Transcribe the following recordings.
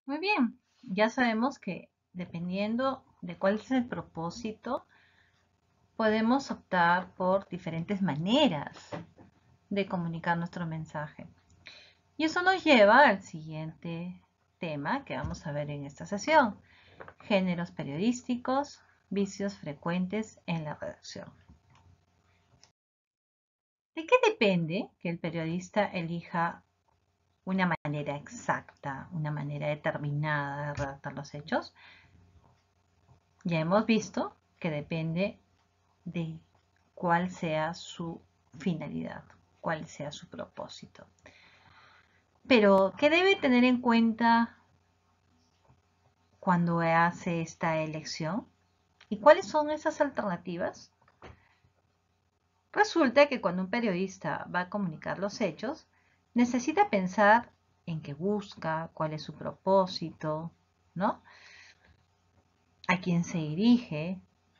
Muy bien, ya sabemos que dependiendo de cuál es el propósito, podemos optar por diferentes maneras de comunicar nuestro mensaje. Y eso nos lleva al siguiente tema que vamos a ver en esta sesión: géneros periodísticos, vicios frecuentes en la redacción. ¿De qué depende que el periodista elija una manera exacta, una manera determinada de redactar los hechos? Ya hemos visto que depende de cuál sea su finalidad, cuál sea su propósito. Pero, ¿qué debe tener en cuenta cuando hace esta elección? ¿Y cuáles son esas alternativas? Resulta que cuando un periodista va a comunicar los hechos, necesita pensar en qué busca, cuál es su propósito, ¿no? A quién se dirige,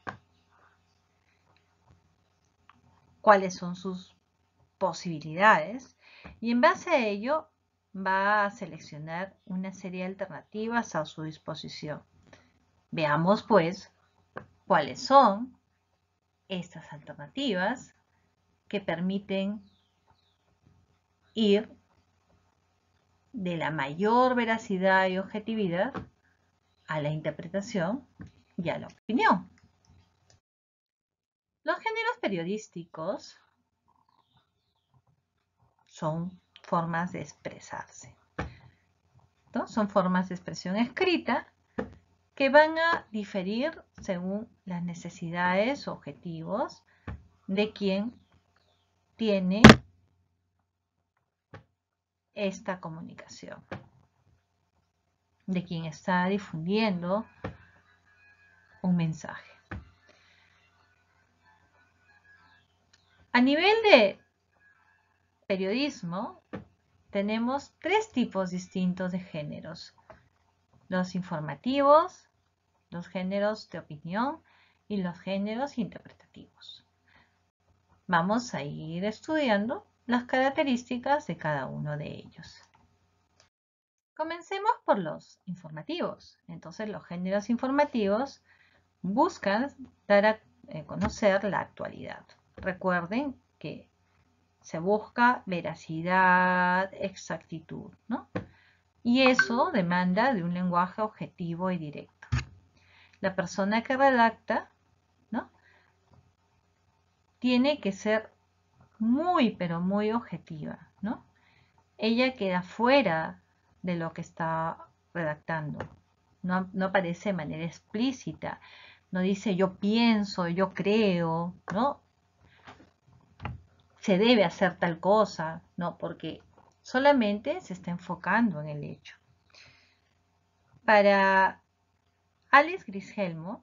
cuáles son sus posibilidades, y en base a ello va a seleccionar una serie de alternativas a su disposición. Veamos pues cuáles son estas alternativas que permiten ir de la mayor veracidad y objetividad a la interpretación y a la opinión. Los géneros periodísticos son formas de expresarse, ¿no? Son formas de expresión escrita que van a diferir según las necesidades o objetivos de quien tiene esta comunicación, de quien está difundiendo un mensaje. A nivel de periodismo, tenemos tres tipos distintos de géneros: los informativos, los géneros de opinión y los géneros interpretativos. Vamos a ir estudiando las características de cada uno de ellos. Comencemos por los informativos. Entonces, los géneros informativos buscan dar a conocer la actualidad. Recuerden que se busca veracidad, exactitud, ¿no? Y eso demanda de un lenguaje objetivo y directo. La persona que redacta, ¿no?, tiene que ser muy, pero muy objetiva, ¿no? Ella queda fuera de lo que está redactando. No aparece de manera explícita. No dice yo pienso, yo creo, ¿no? Se debe hacer tal cosa, ¿no? Porque solamente se está enfocando en el hecho. Para Alex Grishelmo,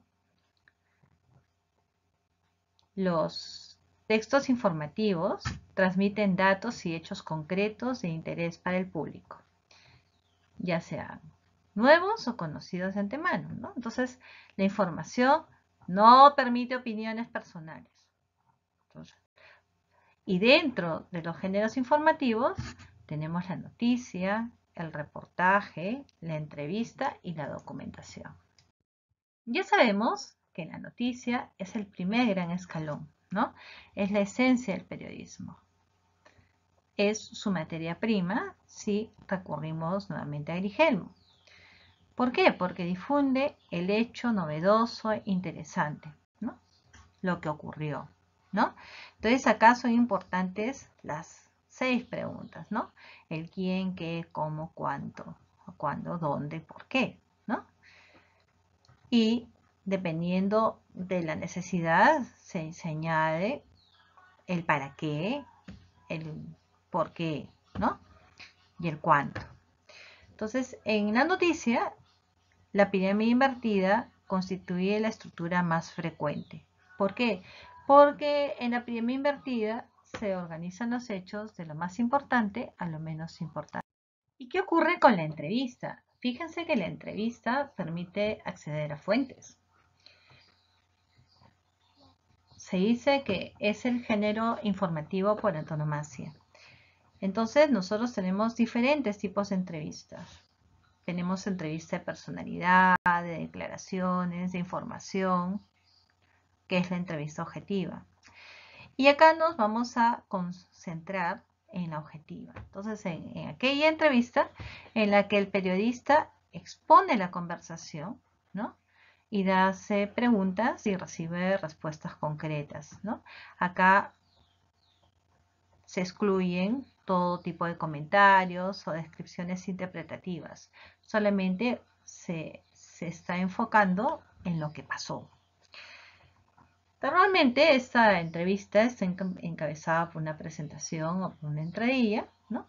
los textos informativos transmiten datos y hechos concretos de interés para el público, ya sean nuevos o conocidos de antemano, ¿no? Entonces, la información no permite opiniones personales. Entonces, y dentro de los géneros informativos tenemos la noticia, el reportaje, la entrevista y la documentación. Ya sabemos que la noticia es el primer gran escalón, ¿no? Es la esencia del periodismo. Es su materia prima si recurrimos nuevamente a Grigelmo. ¿Por qué? Porque difunde el hecho novedoso e interesante, ¿no? Lo que ocurrió, ¿no? Entonces acá son importantes las 6 preguntas, ¿no? El quién, qué, cómo, cuánto, cuándo, dónde, por qué, ¿no? Y dependiendo de la necesidad se añade el para qué, el por qué, ¿no? Y el cuánto. Entonces, en la noticia, la pirámide invertida constituye la estructura más frecuente. ¿Por qué? Porque en la pirámide invertida se organizan los hechos de lo más importante a lo menos importante. ¿Y qué ocurre con la entrevista? Fíjense que la entrevista permite acceder a fuentes. Se dice que es el género informativo por antonomasia. Entonces, nosotros tenemos diferentes tipos de entrevistas. tenemos entrevista de personalidad, de declaraciones, de información, que es la entrevista objetiva. Y acá nos vamos a concentrar en la objetiva. Entonces, en aquella entrevista en la que el periodista expone la conversación, ¿no? Y hace preguntas y recibe respuestas concretas, ¿no? Acá se excluyen todo tipo de comentarios o descripciones interpretativas. Solamente se está enfocando en lo que pasó. Normalmente esta entrevista está encabezada por una presentación o por una entradilla, ¿no?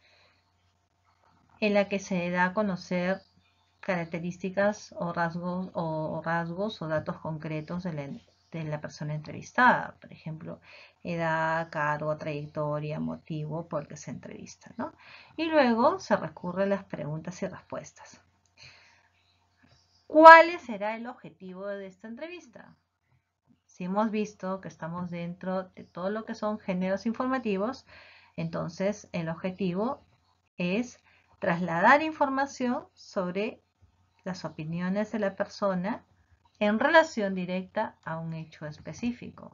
En la que se da a conocer características o rasgos o datos concretos de la persona entrevistada. Por ejemplo, edad, cargo, trayectoria, motivo por el que se entrevista, ¿no? Y luego se recurre a las preguntas y respuestas. ¿Cuál será el objetivo de esta entrevista? Si hemos visto que estamos dentro de todo lo que son géneros informativos, entonces el objetivo es trasladar información sobre las opiniones de la persona en relación directa a un hecho específico.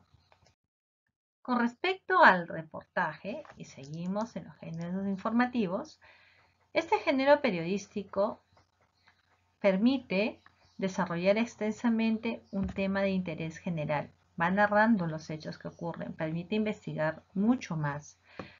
Con respecto al reportaje, y seguimos en los géneros informativos, este género periodístico permite desarrollar extensamente un tema de interés general. Va narrando los hechos que ocurren, permite investigar mucho más.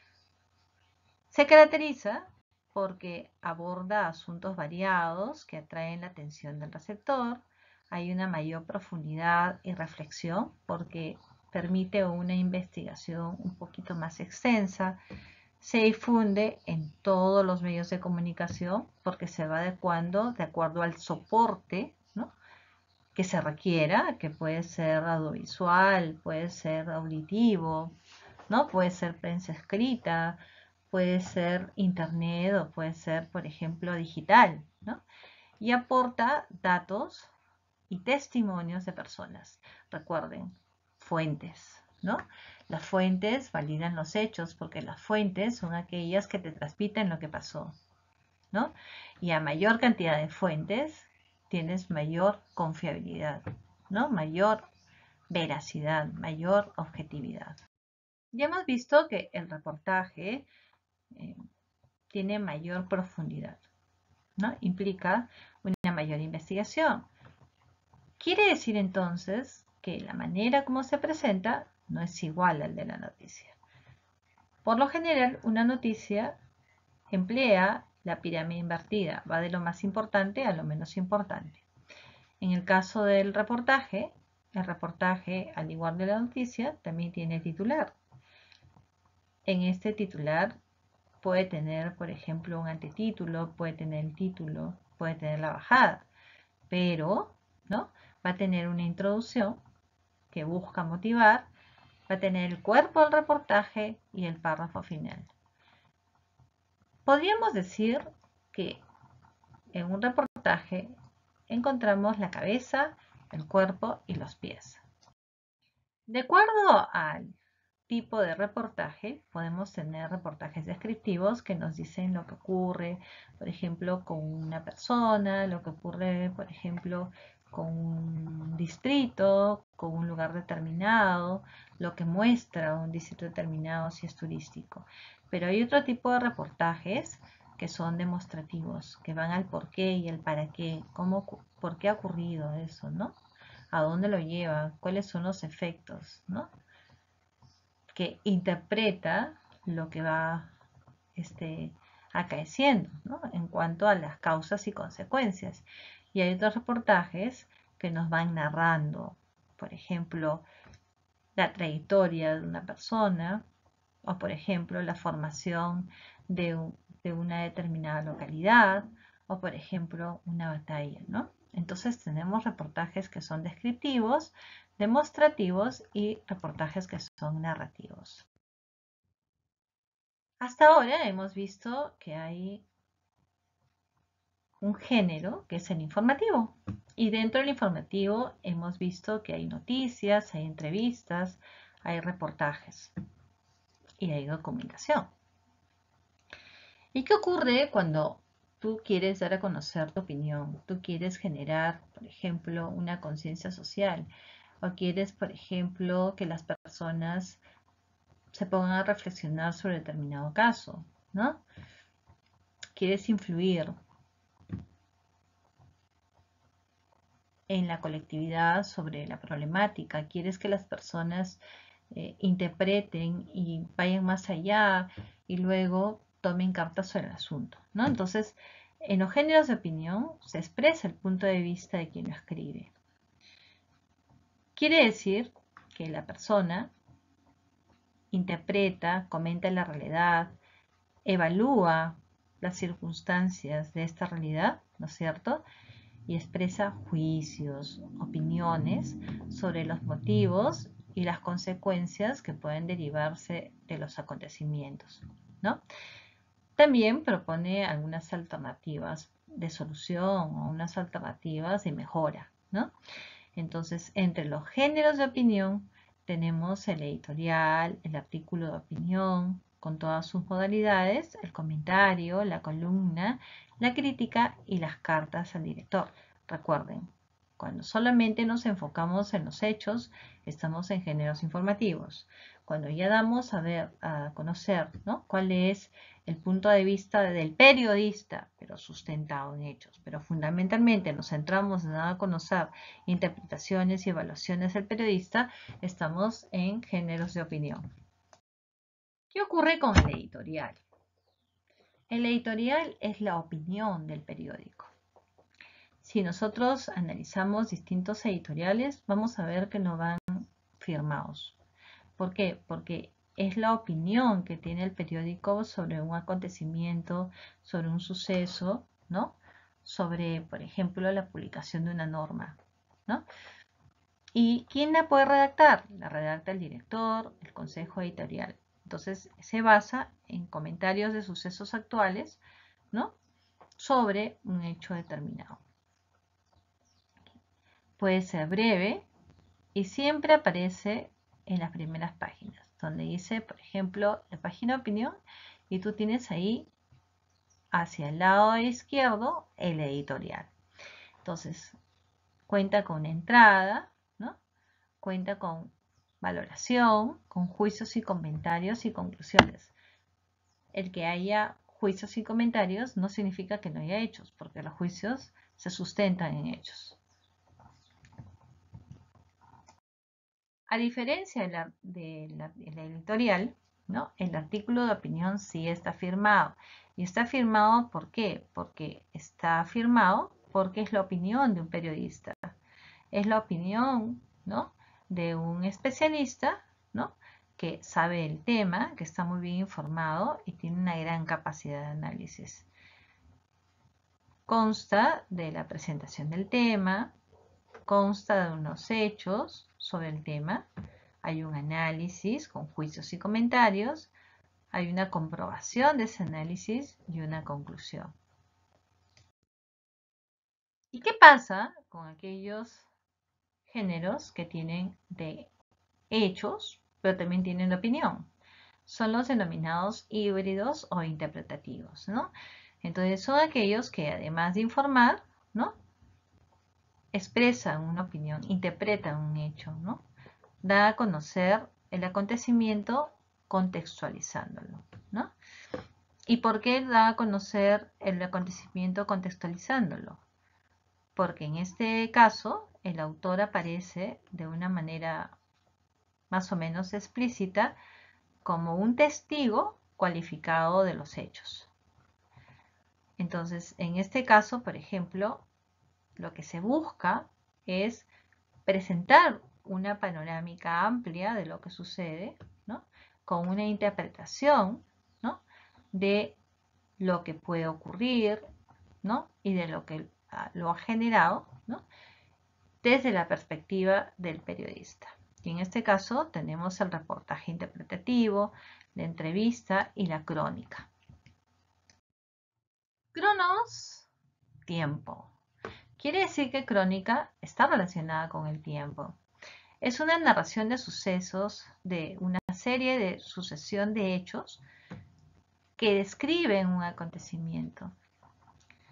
Se caracteriza porque aborda asuntos variados que atraen la atención del receptor. Hay una mayor profundidad y reflexión porque permite una investigación un poquito más extensa. Se difunde en todos los medios de comunicación porque se va adecuando de acuerdo al soporte, ¿no?, que se requiera, que puede ser audiovisual, puede ser auditivo, ¿no? Puede ser prensa escrita, puede ser internet o puede ser, por ejemplo, digital, ¿no? Y aporta datos y testimonios de personas. Recuerden, fuentes, ¿no? Las fuentes validan los hechos porque las fuentes son aquellas que te transmiten lo que pasó, ¿no? Y a mayor cantidad de fuentes tienes mayor confiabilidad, ¿no? Mayor veracidad, mayor objetividad. Ya hemos visto que el reportaje tiene mayor profundidad, ¿no? Implica una mayor investigación. Quiere decir entonces que la manera como se presenta no es igual al de la noticia. Por lo general, una noticia emplea la pirámide invertida, va de lo más importante a lo menos importante. En el caso del reportaje, el reportaje, al igual que la noticia, también tiene titular. En este titular puede tener, por ejemplo, un antetítulo, puede tener el título, puede tener la bajada, pero, ¿no?, va a tener una introducción que busca motivar, va a tener el cuerpo del reportaje y el párrafo final. Podríamos decir que en un reportaje encontramos la cabeza, el cuerpo y los pies. De acuerdo al tipo de reportaje, podemos tener reportajes descriptivos que nos dicen lo que ocurre, por ejemplo, con una persona, lo que ocurre, por ejemplo, con un distrito, con un lugar determinado, lo que muestra un distrito determinado si es turístico. Pero hay otro tipo de reportajes que son demostrativos, que van al por qué y el para qué, por qué ha ocurrido eso, ¿no? ¿A dónde lo lleva? ¿Cuáles son los efectos, ¿no?, que interpreta lo que va acaeciendo, ¿no?, en cuanto a las causas y consecuencias. Y hay otros reportajes que nos van narrando, por ejemplo, la trayectoria de una persona o, por ejemplo, la formación de una determinada localidad o, por ejemplo, una batalla, ¿no? Entonces tenemos reportajes que son descriptivos, demostrativos y reportajes que son narrativos. Hasta ahora hemos visto que hay un género que es el informativo. Y dentro del informativo hemos visto que hay noticias, hay entrevistas, hay reportajes y hay documentación. ¿Y qué ocurre cuando tú quieres dar a conocer tu opinión, tú quieres generar, por ejemplo, una conciencia social, o quieres, por ejemplo, que las personas se pongan a reflexionar sobre determinado caso, ¿no? Quieres influir en la colectividad sobre la problemática, quieres que las personas interpreten y vayan más allá y luego tomen cartas sobre el asunto, ¿no? Entonces, en los géneros de opinión se expresa el punto de vista de quien lo escribe. Quiere decir que la persona interpreta, comenta la realidad, evalúa las circunstancias de esta realidad, ¿no es cierto? Y expresa juicios, opiniones sobre los motivos y las consecuencias que pueden derivarse de los acontecimientos, ¿no? También propone algunas alternativas de solución o unas alternativas de mejora, ¿no? Entonces, entre los géneros de opinión tenemos el editorial, el artículo de opinión, con todas sus modalidades, el comentario, la columna, la crítica y las cartas al director. Recuerden, cuando solamente nos enfocamos en los hechos, estamos en géneros informativos. Cuando ya damos a conocer, ¿no?, cuál es el punto de vista del periodista, pero sustentado en hechos, pero fundamentalmente nos centramos en dar a conocer interpretaciones y evaluaciones del periodista, estamos en géneros de opinión. ¿Qué ocurre con el editorial? El editorial es la opinión del periódico. Si nosotros analizamos distintos editoriales, vamos a ver que no van firmados. ¿Por qué? Porque es la opinión que tiene el periódico sobre un acontecimiento, sobre un suceso, ¿no? Sobre, por ejemplo, la publicación de una norma, ¿no? ¿Y quién la puede redactar? La redacta el director, el consejo editorial. Entonces, se basa en comentarios de sucesos actuales, ¿no?, sobre un hecho determinado. Puede ser breve y siempre aparece en las primeras páginas, donde dice, por ejemplo, la página de opinión, y tú tienes ahí hacia el lado izquierdo el editorial. Entonces, cuenta con una entrada, ¿no? Cuenta con valoración, con juicios y comentarios y conclusiones. El que haya juicios y comentarios no significa que no haya hechos, porque los juicios se sustentan en hechos. A diferencia de la editorial, ¿no?, el artículo de opinión sí está firmado. ¿Y está firmado por qué? Porque está firmado porque es la opinión de un periodista. Es la opinión, ¿no?, de un especialista, ¿no?, que sabe el tema, que está muy bien informado y tiene una gran capacidad de análisis. Consta de la presentación del tema, consta de unos hechos sobre el tema, hay un análisis con juicios y comentarios, hay una comprobación de ese análisis y una conclusión. ¿Y qué pasa con aquellos géneros que tienen de hechos, pero también tienen de opinión? Son los denominados híbridos o interpretativos, ¿no? Entonces son aquellos que, además de informar, ¿no?, expresan una opinión, interpretan un hecho, ¿no?, da a conocer el acontecimiento contextualizándolo, ¿no? ¿Y por qué da a conocer el acontecimiento contextualizándolo? Porque en este caso el autor aparece de una manera más o menos explícita como un testigo cualificado de los hechos. Entonces, en este caso, por ejemplo, lo que se busca es presentar una panorámica amplia de lo que sucede, ¿no?, con una interpretación, ¿no?, de lo que puede ocurrir, ¿no?, y de lo que lo ha generado, ¿no?, desde la perspectiva del periodista. Y en este caso tenemos el reportaje interpretativo, la entrevista y la crónica. Cronos, tiempo. Quiere decir que crónica está relacionada con el tiempo. Es una narración de sucesos, de una serie de sucesión de hechos que describen un acontecimiento.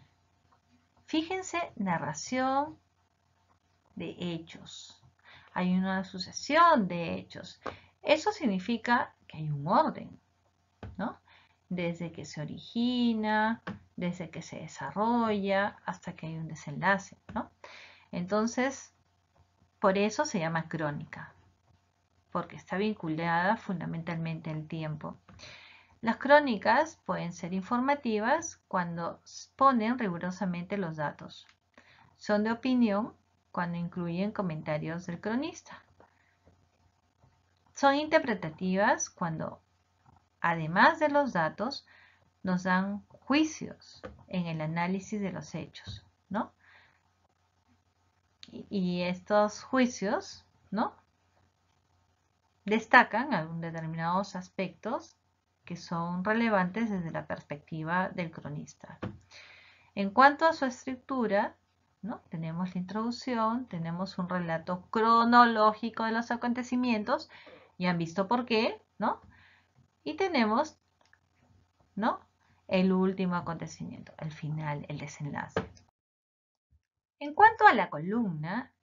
Fíjense, narración de hechos. Hay una sucesión de hechos. Eso significa que hay un orden, ¿no? Desde que se origina, desde que se desarrolla, hasta que hay un desenlace, ¿no? Entonces, por eso se llama crónica, porque está vinculada fundamentalmente al tiempo. Las crónicas pueden ser informativas cuando ponen rigurosamente los datos. Son de opinión cuando incluyen comentarios del cronista. Son interpretativas cuando, además de los datos, nos dan juicios en el análisis de los hechos, ¿no? Y estos juicios, ¿no?, destacan algunos determinados aspectos que son relevantes desde la perspectiva del cronista. En cuanto a su estructura, ¿no?, tenemos la introducción, tenemos un relato cronológico de los acontecimientos, ya han visto por qué, ¿no? Y tenemos, ¿no?, el último acontecimiento, el final, el desenlace. En cuanto a la columna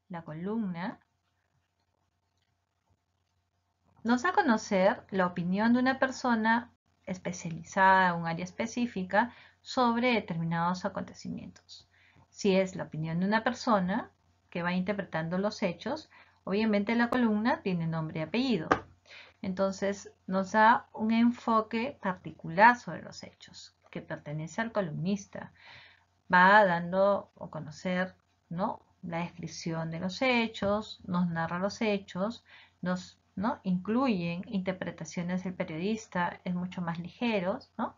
nos da a conocer la opinión de una persona especializada en un área específica sobre determinados acontecimientos. Si es la opinión de una persona que va interpretando los hechos, obviamente la columna tiene nombre y apellido. Entonces nos da un enfoque particular sobre los hechos que pertenece al columnista. Va dando a conocer, ¿no?, la descripción de los hechos, nos narra los hechos, ¿no?, incluyen interpretaciones del periodista, es mucho más ligeros, ¿no?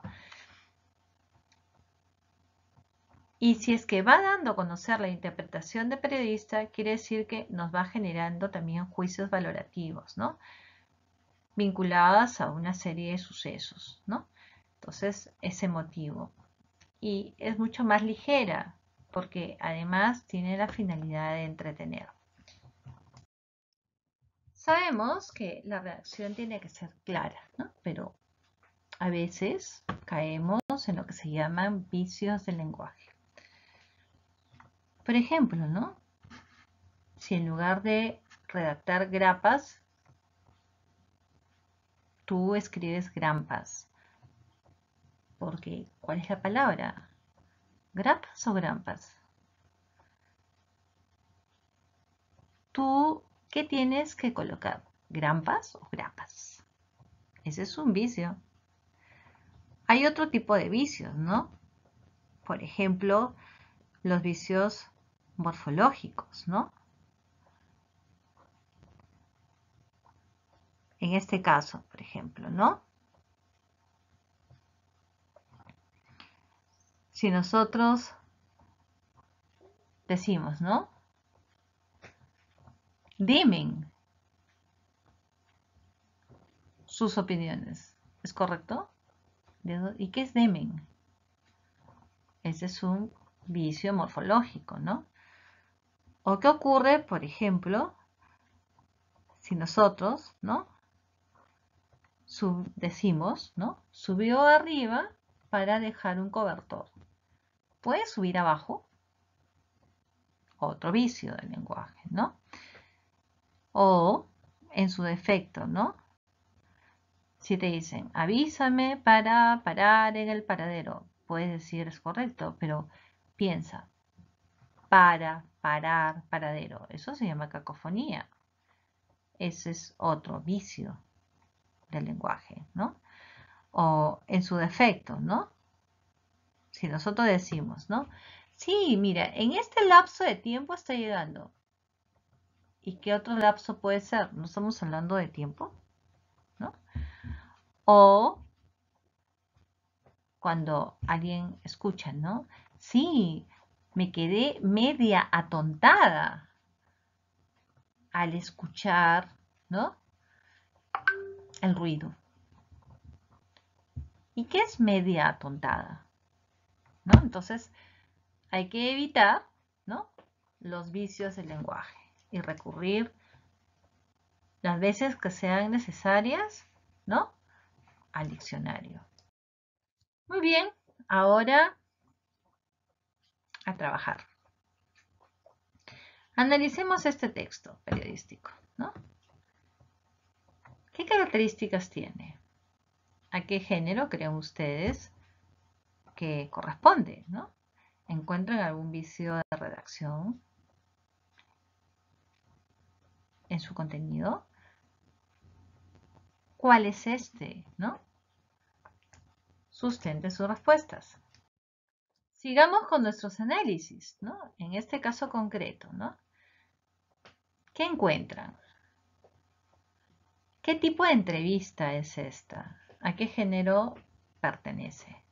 Y si es que va dando a conocer la interpretación del periodista, quiere decir que nos va generando también juicios valorativos, ¿no?, vinculadas a una serie de sucesos, ¿no? Entonces es emotivo. Y es mucho más ligera, porque además tiene la finalidad de entretener. Sabemos que la redacción tiene que ser clara, ¿no?, pero a veces caemos en lo que se llaman vicios del lenguaje. Por ejemplo, ¿no?, si en lugar de redactar grapas, tú escribes grampas. Porque, ¿cuál es la palabra? ¿Grapas o grampas? ¿Tú qué tienes que colocar? ¿Grampas o grapas? Ese es un vicio. Hay otro tipo de vicios, ¿no? Por ejemplo, los vicios morfológicos, ¿no? En este caso, por ejemplo, ¿no?, si nosotros decimos, ¿no?, dimen sus opiniones, ¿es correcto? ¿Y qué es demen? Ese es un vicio morfológico, ¿no? ¿O qué ocurre, por ejemplo, si nosotros, ¿no?, decimos, ¿no?, subió arriba para dejar un cobertor? ¿Puede subir abajo? Otro vicio del lenguaje, ¿no? O, en su defecto, ¿no?, si te dicen, avísame para parar en el paradero, puedes decir es correcto, pero piensa, parar, paradero, eso se llama cacofonía. Ese es otro vicio del lenguaje, ¿no? O en su defecto, ¿no? Si nosotros decimos, ¿no?, sí, mira, en este lapso de tiempo está llegando. ¿Y qué otro lapso puede ser? ¿No estamos hablando de tiempo? ¿No? O cuando alguien escucha, ¿no?, sí, me quedé media atontada al escuchar, ¿no?, el ruido. ¿Y qué es media atontada? ¿No? Entonces, hay que evitar, ¿no?, los vicios del lenguaje y recurrir las veces que sean necesarias, ¿no?, al diccionario. Muy bien, ahora a trabajar. Analicemos este texto periodístico, ¿no? ¿Qué características tiene? ¿A qué género creen ustedes que corresponde, ¿no? ¿Encuentran algún vicio de redacción en su contenido? ¿Cuál es este, no? Sustenten sus respuestas. Sigamos con nuestros análisis, ¿no? En este caso concreto, ¿no? ¿Qué encuentran? ¿Qué tipo de entrevista es esta? ¿A qué género pertenece?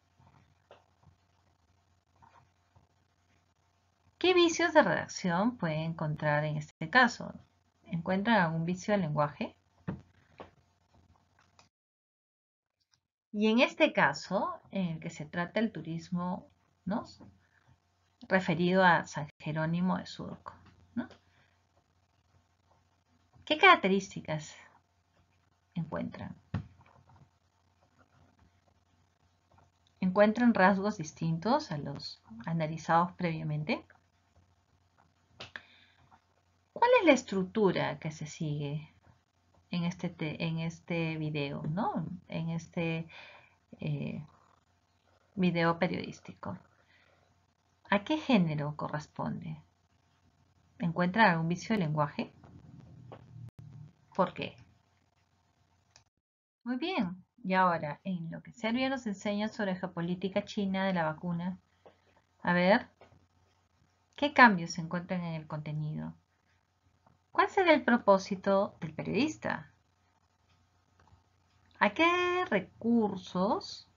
¿Qué vicios de redacción pueden encontrar en este caso? ¿Encuentran algún vicio del lenguaje? Y en este caso, en el que se trata el turismo, ¿no? Referido a San Jerónimo de Surco, ¿no? ¿Qué características encuentran? ¿Encuentran rasgos distintos a los analizados previamente? ¿Cuál es la estructura que se sigue en este video, ¿no? En este video periodístico? ¿A qué género corresponde? ¿Encuentran algún vicio de lenguaje? ¿Por qué? Muy bien. Y ahora, en lo que Servio nos enseña sobre geopolítica china de la vacuna, a ver, ¿qué cambios se encuentran en el contenido? ¿Cuál será el propósito del periodista? ¿A qué recursos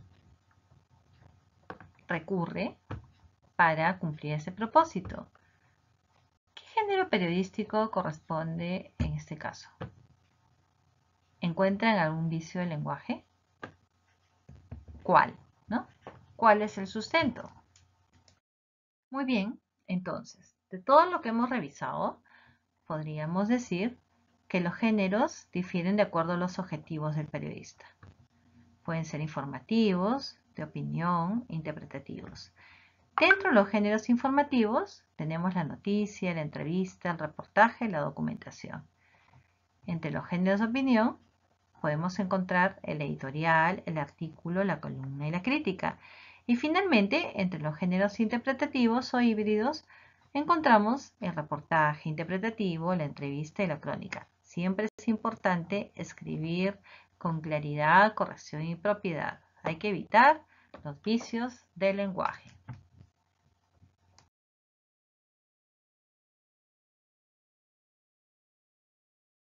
recurre para cumplir ese propósito? ¿Qué género periodístico corresponde en este caso? ¿Encuentran algún vicio del lenguaje? ¿Cuál? ¿No? ¿Cuál es el sustento? Muy bien, entonces, de todo lo que hemos revisado, podríamos decir que los géneros difieren de acuerdo a los objetivos del periodista. Pueden ser informativos, de opinión, interpretativos. Dentro de los géneros informativos tenemos la noticia, la entrevista, el reportaje, la documentación. Entre los géneros de opinión podemos encontrar el editorial, el artículo, la columna y la crítica. Y finalmente, entre los géneros interpretativos o híbridos, encontramos el reportaje interpretativo, la entrevista y la crónica. Siempre es importante escribir con claridad, corrección y propiedad. Hay que evitar los vicios del lenguaje.